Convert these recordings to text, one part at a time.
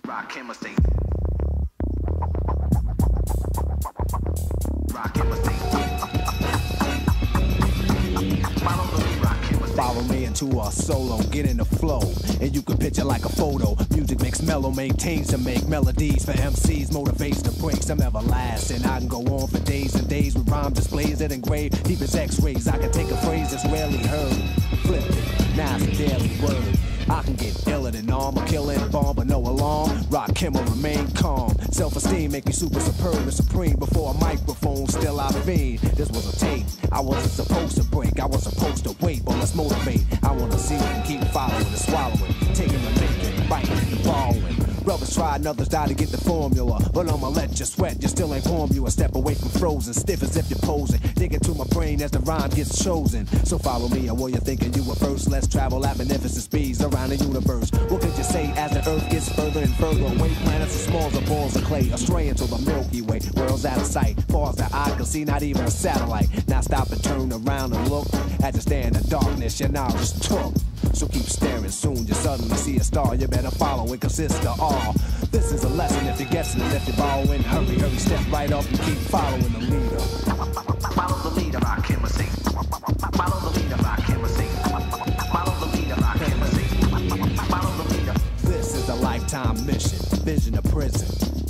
Rakim estate. Rakim estate. Follow the lead, Rakim estate. Follow me into a solo, get in the flow, and you can picture like a photo. Music makes mellow, maintains to make melodies for MCs, motivates to break some everlasting. I can go on for days and days with rhyme displays that engrave deep as X-rays. I can take a phrase that's rarely heard, flip it, now it's a daily word. I can get iller than armor, killing bomb, but no alarm. Rakim will remain calm. Self-esteem make me super superb and supreme. Before a microphone, still I fiend. This was a tape I wasn't supposed to break. I was supposed to wait, but let's motivate. I wanna see and keep following and swallowing, taking and making, writing and borrowing. Brothers try and others die to get the formula, but I'ma let you sweat, you still ain't form you. A step away from frozen, stiff as if you're posing. Dig into my brain as the rhyme gets chosen. So follow me, and while you're thinking you were first, let's travel at magnificent speeds around the universe. What could you say as the earth gets further and further away? Planets as small as balls of clay, astray into the Milky Way. World's out of sight, far as the eye can see, not even a satellite. Now stop and turn around and look. As you stare in the darkness, your knowledge took. So keep staring, soon you suddenly see a star. You better follow it, cause it's the all. This is a lesson if you're guessing, and if you're borrowing, hurry, hurry, step right up and keep following the leader. Follow the leader, Rakim estate. Follow the leader, Rakim estate. Follow the leader, Rakim estate. Follow the leader. This is a lifetime mission, vision of prison.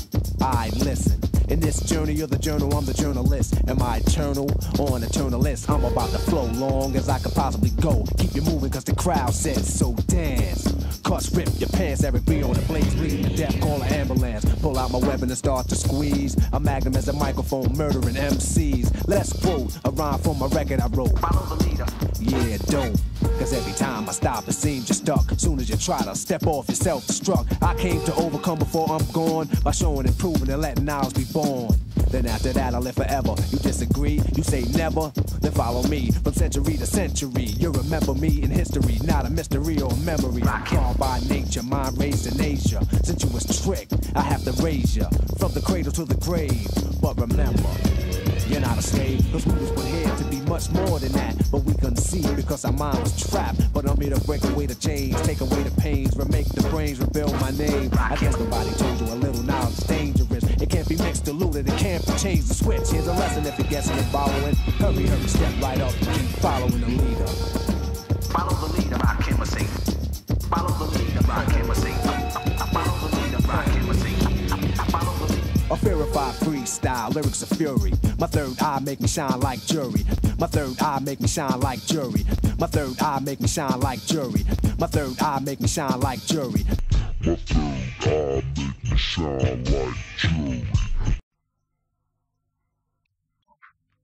I listen. In this journey of the journal, I'm the journalist. Am I eternal or an eternalist? I'm about to flow long as I could possibly go. Keep you moving cause the crowd says so. Dance, cuss, rip your pants. Eric B on the blaze, bleeding to death, call an ambulance. Pull out my weapon and start to squeeze. A magnum as a microphone, murdering MCs. Let's quote a rhyme from a record I wrote. Follow the leader. Yeah, don't. Cause every time I stop, it seems you're stuck. Soon as you try to step off, you're self-destruct. I came to overcome before I'm gone, by showing and proving and letting ours be born. Then after that I live forever. You disagree? You say never? Then follow me from century to century. You remember me in history, not a mystery or a memory. I'm called by nature, mind raised in Asia. Since you was tricked, I have to raise you from the cradle to the grave. But remember, you're not a slave, cause we was put here to be much more than that. But we couldn't see because our mind was trapped. But I'm here to break away the chains, take away the pains, remake the brains, rebuild my name. I guess nobody told you a little knowledge is dangerous. It can't be mixed, diluted, it can't be changed. The switch, here's a lesson if you're guessing and following. Hurry, hurry, step right up and keep following the leader. Follow the leader, Rakim estate. Follow the leader, Rakim estate. Follow the leader, Rakim estate. Follow the leader. A verified freestyle, lyrics of fury. My third eye make me shine like jury. My third eye make me shine like jury. My third eye make me shine like jury. My third eye make me shine like jury. My third eye make me shine like jury.